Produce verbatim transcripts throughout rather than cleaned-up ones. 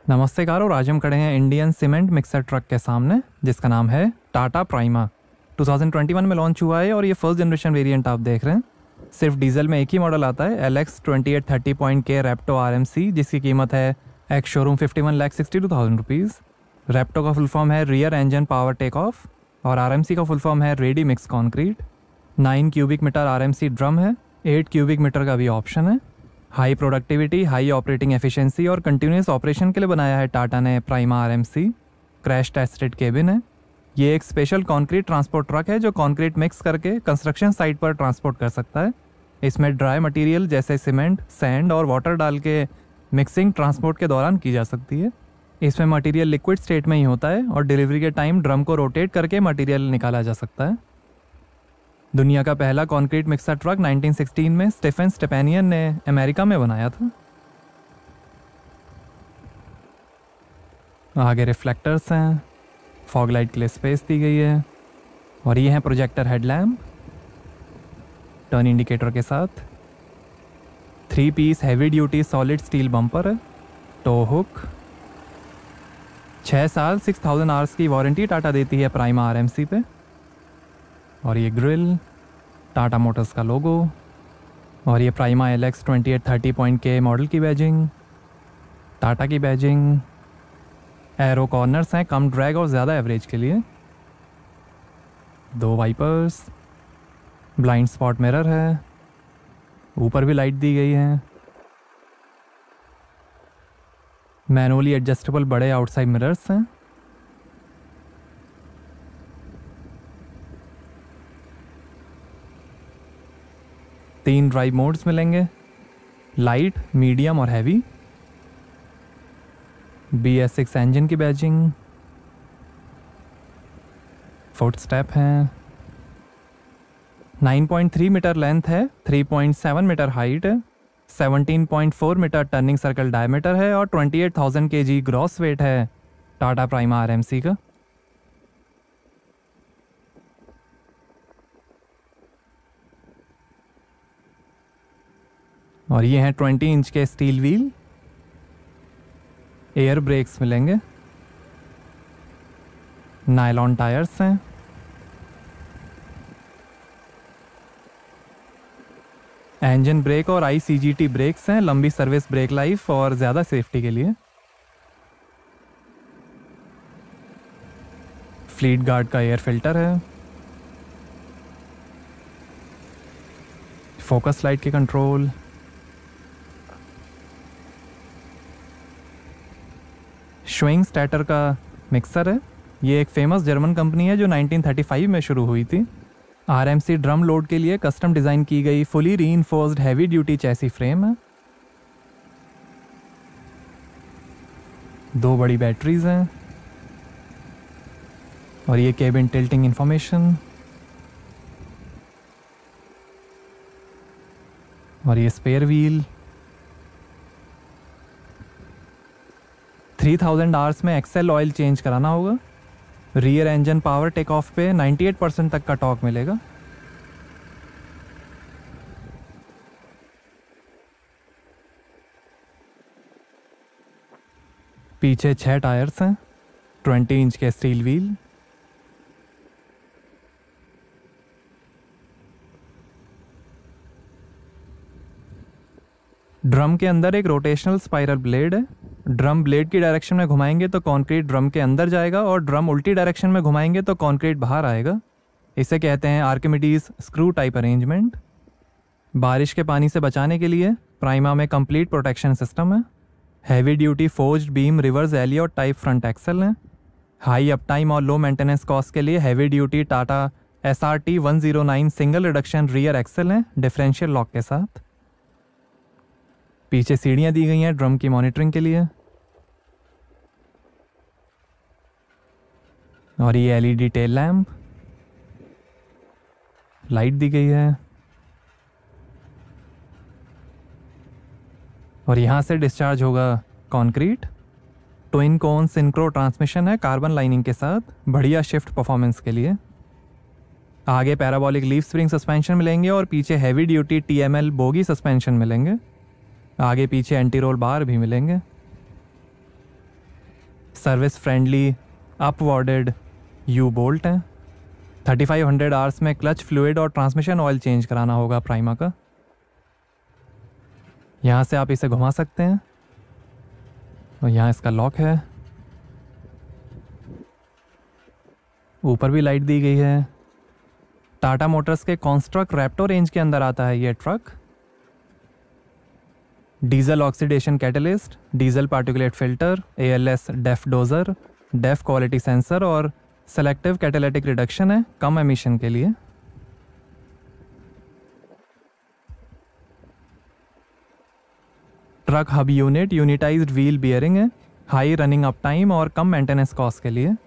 नमस्ते कार, और आज हम खड़े हैं इंडियन सीमेंट मिक्सर ट्रक के सामने जिसका नाम है टाटा प्राइमा। दो हज़ार इक्कीस में लॉन्च हुआ है और ये फर्स्ट जनरेशन वेरिएंट आप देख रहे हैं। सिर्फ डीजल में एक ही मॉडल आता है, L X twenty eight thirty point के रेप्टो आर एम सी, जिसकी कीमत है ex showroom fifty one lakh sixty two thousand rupees. REPTO का फुल फॉर्म है rear engine power take off और आर एम सी का फुल फॉर्म है ready mix concrete. Nine cubic metre R M C drum है, eight cubic metre का भी option है। High productivity, high operating efficiency और continuous operation के लिए बनाया है टाटा ने Prima R M C. Crash tested cabin है। ये एक स्पेशल कंक्रीट ट्रांसपोर्ट ट्रक है जो कंक्रीट मिक्स करके कंस्ट्रक्शन साइट पर ट्रांसपोर्ट कर सकता है। इसमें ड्राई मटेरियल जैसे सीमेंट, सैंड और वाटर डाल के मिक्सिंग ट्रांसपोर्ट के दौरान की जा सकती है। इसमें मटेरियल लिक्विड स्टेट में ही होता है और डिलीवरी के टाइम ड्रम को रोटेट करके मटेरियल निकाला जा सकता है। दुनिया का पहला concrete mixer truck nineteen sixteen में स्टीफन स्टेपेनियन ने अमेरिका में बनाया था। आगे रिफ्लेक्टर्स हैं, फॉग लाइट के लिए स्पेस दी गई है और ये है प्रोजेक्टर हेडलैम्प टर्न इंडिकेटर के साथ। Three piece heavy duty solid steel bumper है, टो हुक। छः साल सिक्स थाउजेंड आवर्स की वारंटी टाटा देती है प्राइमा आर एम सी पे। और ये ग्रिल, टाटा मोटर्स का लोगो और ये Prima L X twenty eight thirty point के मॉडल की बैजिंग, टाटा की बैजिंग। एरो कॉर्नर्स हैं कम ड्रैग और ज़्यादा एवरेज के लिए। दो वाइपर्स, ब्लाइंड स्पॉट मिरर है, ऊपर भी लाइट दी गई है। मैनुअली एडजस्टेबल बड़े आउटसाइड मिरर्स हैं। तीन ड्राइव मोड्स मिलेंगे, लाइट, मीडियम और heavy. B S six engine की बैजिंग, फुट स्टेप हैं। Nine point three metre length है, three point seven metre height है, seventeen point four metre turning circle diameter है और ट्वेंटी एट थाउजेंड के जी gross weight है Tata Prima R M C का। और ये हैं ट्वेंटी इंच के स्टील व्हील। एयर ब्रेक्स मिलेंगे, नायलॉन टायर्स हैं। इंजन ब्रेक और I C G tea breaks हैं, लंबी सर्विस ब्रेक लाइफ और ज़्यादा सेफ्टी के लिए। फ्लीट गार्ड का एयर फिल्टर है। फोकस लाइट के कंट्रोल। श्विंग स्टैटर का मिक्सर है। ये एक फेमस जर्मन कंपनी है जो नाइनटीन थर्टी फाइव में शुरू हुई थी। R M C drum load के लिए कस्टम डिज़ाइन की गई fully reinforced heavy duty chassis frame है। दो बड़ी बैटरीज हैं और ये केबिन टिल्टिंग इंफॉर्मेशन। और ये spare wheel. Three thousand hours में एक्सेल ऑयल चेंज कराना होगा। Rear engine power take off पे नाइंटी एट परसेंट तक का टॉर्क मिलेगा। पीछे छह टायर्स हैं, ट्वेंटी इंच के स्टील व्हील। ड्रम के अंदर एक रोटेशनल स्पाइरल ब्लेड है। ड्रम ब्लेड की डायरेक्शन में घुमाएंगे तो कंक्रीट ड्रम के अंदर जाएगा और ड्रम उल्टी डायरेक्शन में घुमाएंगे तो कंक्रीट बाहर आएगा। इसे कहते हैं आर्किमिडीज स्क्रू टाइप अरेंजमेंट। बारिश के पानी से बचाने के लिए प्राइमा में कंप्लीट प्रोटेक्शन सिस्टम है। Heavy duty forged beam reverse Elliot type front axle है। हाई अप टाइम और लो मेंटेनेंस कॉस्ट के लिए heavy duty Tata S R T one zero nine single reduction rear axle है differential lock के साथ। पीछे सीढ़ियाँ दी गई हैं ड्रम की मॉनिटरिंग के लिए। और ये L E D tail lamp, light दी गई है। और यहाँ से डिस्चार्ज होगा concrete. Twin cone synchro transmission है कार्बन लाइनिंग के साथ, बढ़िया शिफ्ट परफॉर्मेंस के लिए। आगे पैराबोलिक लीफ स्प्रिंग सस्पेंशन मिलेंगे और पीछे heavy duty T M L bogie suspension मिलेंगे। आगे पीछे एंटी रोल बार भी मिलेंगे। Service friendly upgraded U bolt हैं। थर्टी फाइव हंड्रेड आवर्स में क्लच फ्लूइड और ट्रांसमिशन ऑयल चेंज कराना होगा प्राइमा का। यहाँ से आप इसे घुमा सकते हैं और यहाँ इसका लॉक है। ऊपर भी लाइट दी गई है। टाटा मोटर्स के कॉन्स्ट्रक्ट रैप्टो रेंज के अंदर आता है ये truck. Diesel oxidation catalyst, diesel particulate filter, ALS DEF doser, DEF quality sensor और सेलेक्टिव कैटालिटिक रिडक्शन है कम एमिशन के लिए। Truck hub unit unitised wheel bearing है, हाई रनिंग अप टाइम और कम मेंटेनेंस कॉस्ट के लिए।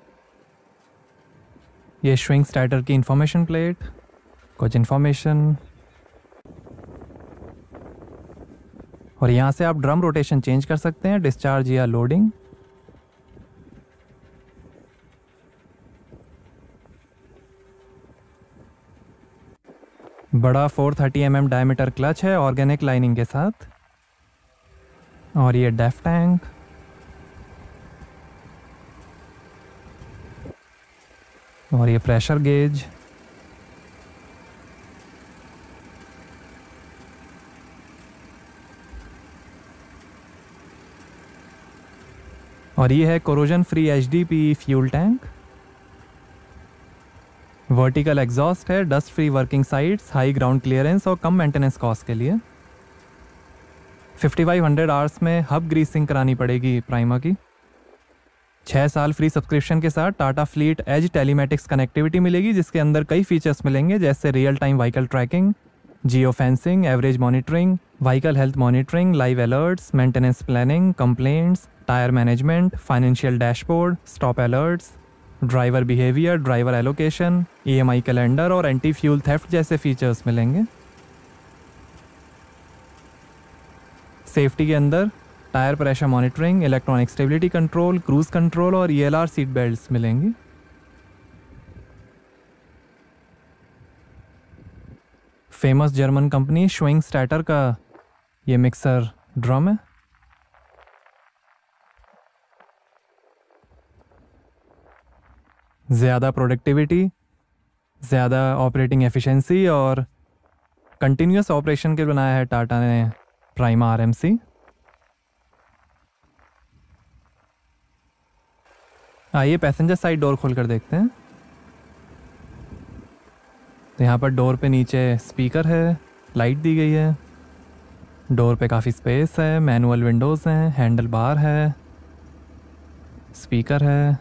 ये स्विंग स्टार्टर की इंफॉर्मेशन प्लेट, कुछ इंफॉर्मेशन, और यहाँ से आप ड्रम रोटेशन चेंज कर सकते हैं, डिस्चार्ज या लोडिंग। बड़ा four thirty M M diameter clutch है ऑर्गेनिक लाइनिंग के साथ। और ये डेफ टैंक, और ये प्रेशर गेज, और ये है corrosion free HDP fuel tank. Vertical exhaust है, dust free working sites, high ground clearance और कम मेंटेनेंस कॉस्ट के लिए। फिफ्टी फाइव हंड्रेड आवर्स में हब ग्रीसिंग करानी पड़ेगी प्राइमा की। छः साल फ्री सब्सक्रिप्शन के साथ Tata Fleet Edge telematics connectivity मिलेगी, जिसके अंदर कई फीचर्स मिलेंगे जैसे real time vehicle tracking, geo fencing, average monitoring, vehicle health monitoring, live alerts, maintenance planning, complaints, tyre management, financial dashboard, stop alerts, driver behaviour, driver allocation, EMI calendar और anti fuel theft जैसे features मिलेंगे। Safety के अंदर tyre pressure monitoring, electronic stability control, cruise control और ELR seat belts मिलेंगी। Famous German company श्विंग Stetter का ये mixer drum है। ज़्यादा प्रोडक्टिविटी, ज़्यादा ऑपरेटिंग एफिशिएंसी और कंटिन्यूस ऑपरेशन के लिए बनाया है टाटा ने प्राइमा आरएमसी। आइए पैसेंजर साइड डोर खोल कर देखते हैं। तो यहाँ पर डोर पे नीचे स्पीकर है, लाइट दी गई है, डोर पे काफ़ी स्पेस है, मैनुअल विंडोज़ हैं, हैंडल बार है, स्पीकर है,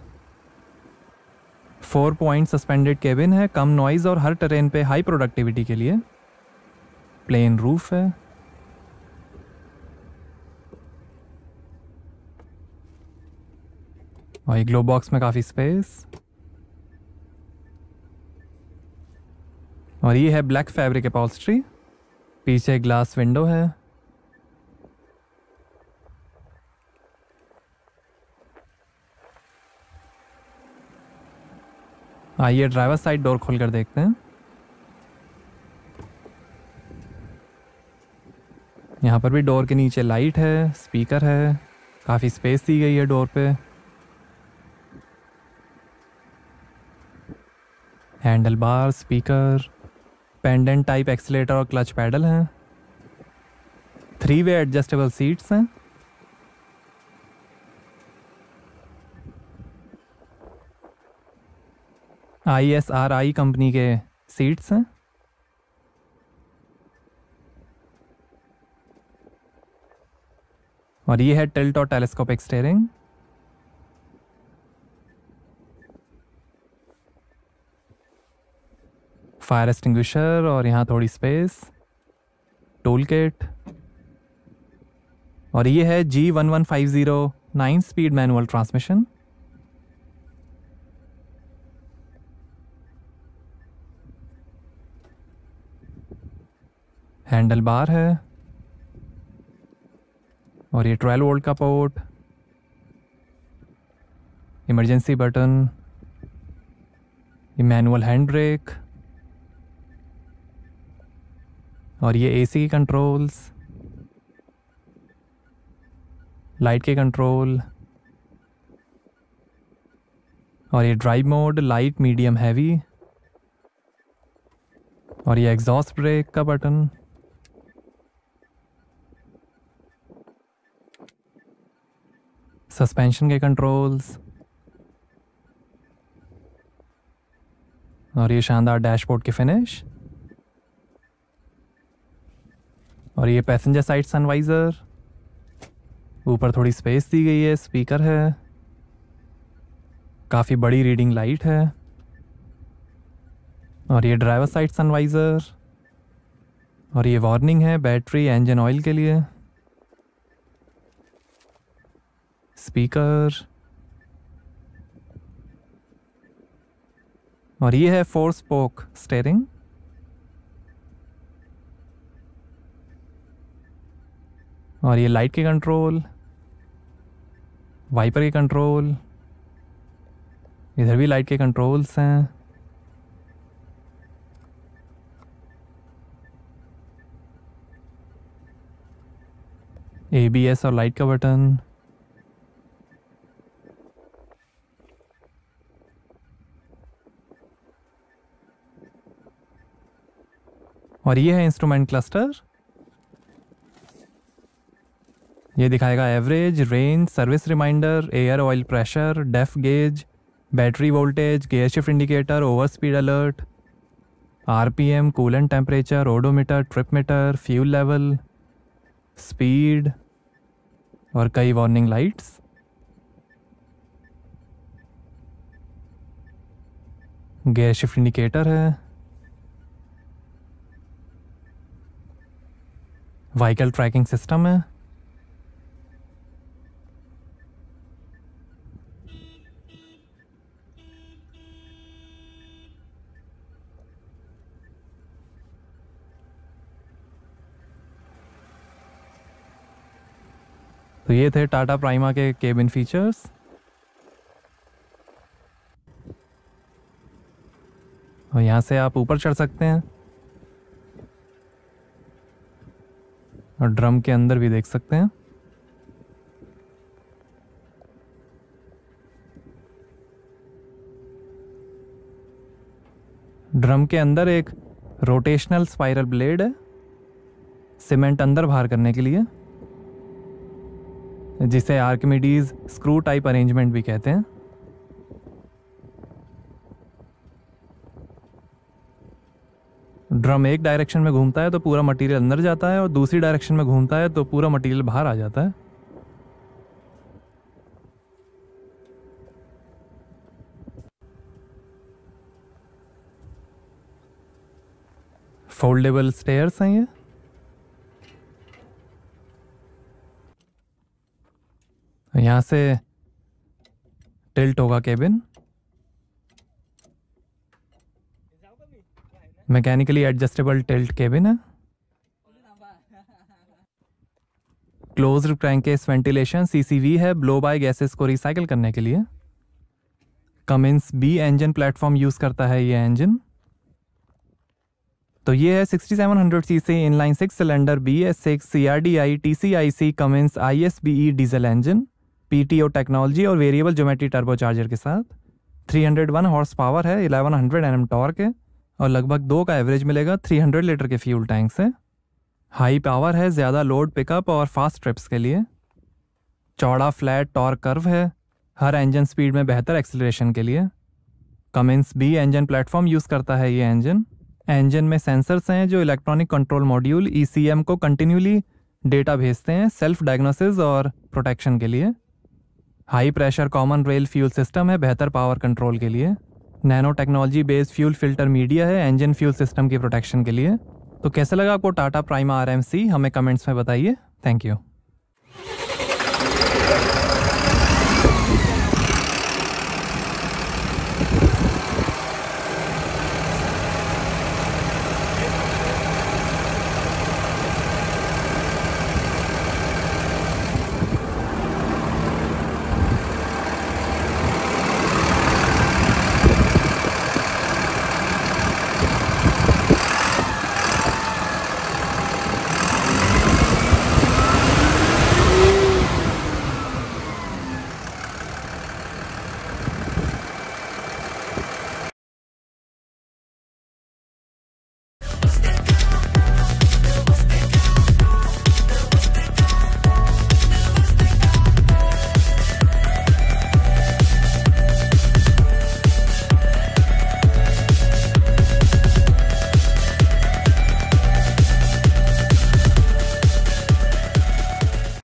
फोर पॉइंट सस्पेंडेड केबिन है कम नॉइज़ और हर टेरेन पे हाई प्रोडक्टिविटी के लिए। प्लेन रूफ है। और ये ग्लो बॉक्स में काफ़ी स्पेस। और ये है ब्लैक फैब्रिक अपॉल्स्ट्री, पीछे ग्लास विंडो है। आइए ड्राइवर साइड डोर खोलकर देखते हैं। यहाँ पर भी डोर के नीचे लाइट है, स्पीकर है, काफ़ी स्पेस दी गई है डोर पे। Handle bar, speaker, pendant type accelerator और क्लच पैडल हैं। थ्री वे एडजस्टेबल सीट्स हैं। I S R I company के सीट्स हैं। और ये है टिल्ट और टेलीस्कोपिक स्टीयरिंग। फायर एक्सटिंग्विशर और यहाँ थोड़ी स्पेस, टूल किट। और ये है G one one five zero nine speed manual transmission. Handle bar है और ये ट्वेल्व वोल्ट का पोर्ट, इमरजेंसी बटन, ये मैनुअल हैंड ब्रेक और ये एसी की कंट्रोल्स, लाइट के कंट्रोल, और ये drive mode, light, medium, heavy. और ये एग्जॉस्ट ब्रेक का बटन। सस्पेंशन के कंट्रोल्स। और ये शानदार डैशबोर्ड की फिनिश। और ये पैसेंजर साइड सनवाइजर। ऊपर थोड़ी स्पेस दी गई है, स्पीकर है, काफ़ी बड़ी रीडिंग लाइट है। और ये ड्राइवर साइड सनवाइजर। और ये वार्निंग है बैटरी, इंजन ऑयल के लिए। स्पीकर। और ये है फोर स्पोक स्टीयरिंग। और ये लाइट के कंट्रोल, वाइपर के कंट्रोल, इधर भी लाइट के कंट्रोल्स हैं। ए बी एस और लाइट का बटन। और ये है इंस्ट्रूमेंट क्लस्टर। ये दिखाएगा average, range, service reminder, air oil pressure, DEF gauge, battery voltage, gear shift indicator, over speed alert, RPM, coolant temperature, odometer, trip meter, fuel level, speed और कई warning lights. Gear shift indicator है। Vehicle tracking system है। तो ये थे Tata Prima के cabin features. और यहाँ से आप ऊपर चढ़ सकते हैं और ड्रम के अंदर भी देख सकते हैं। ड्रम के अंदर एक रोटेशनल स्पाइरल ब्लेड है, सीमेंट अंदर बाहर करने के लिए, जिसे आर्किमिडीज स्क्रू टाइप अरेंजमेंट भी कहते हैं। ड्रम एक डायरेक्शन में घूमता है तो पूरा मटेरियल अंदर जाता है, और दूसरी डायरेक्शन में घूमता है तो पूरा मटेरियल बाहर आ जाता है। फोल्डेबल स्टेयर्स हैं ये। यहाँ से टिल्ट होगा cabin. Mechanically adjustable tilt cabin है। क्लोज्ड क्रैंकेस वेंटिलेशन, सीसीवी है, ब्लो बाय गैसेस को रिसाइकिल करने के लिए। Cummins B engine platform use करता है ये इंजन। तो ये है sixty seven hundred CC inline six cylinder B S six C R D I T C I C Cummins I S B E diesel engine, P T O technology और variable geometry turbocharger के साथ। Three hundred one horsepower है, eleven hundred N M torque है, और लगभग दो का average मिलेगा थ्री हंड्रेड लीटर के फ्यूल टैंक से। हाई पावर है, ज़्यादा लोड पिकअप और फास्ट ट्रिप्स के लिए। चौड़ा फ्लैट टॉर्क कर्व है, हर इंजन स्पीड में बेहतर एक्सेलरेशन के लिए। Cummins B engine platform use करता है ये इंजन। इंजन में सेंसर्स हैं जो electronic control module E C M को कंटिन्यूली डेटा भेजते हैं सेल्फ डायग्नोसिस और प्रोटेक्शन के लिए। High pressure common rail fuel system है बेहतर पावर कंट्रोल के लिए। Nano technology based fuel filter media है इंजन फ्यूल सिस्टम की प्रोटेक्शन के लिए। तो कैसा लगा आपको टाटा प्राइमा आर एम सी, हमें कमेंट्स में बताइए। Thank you.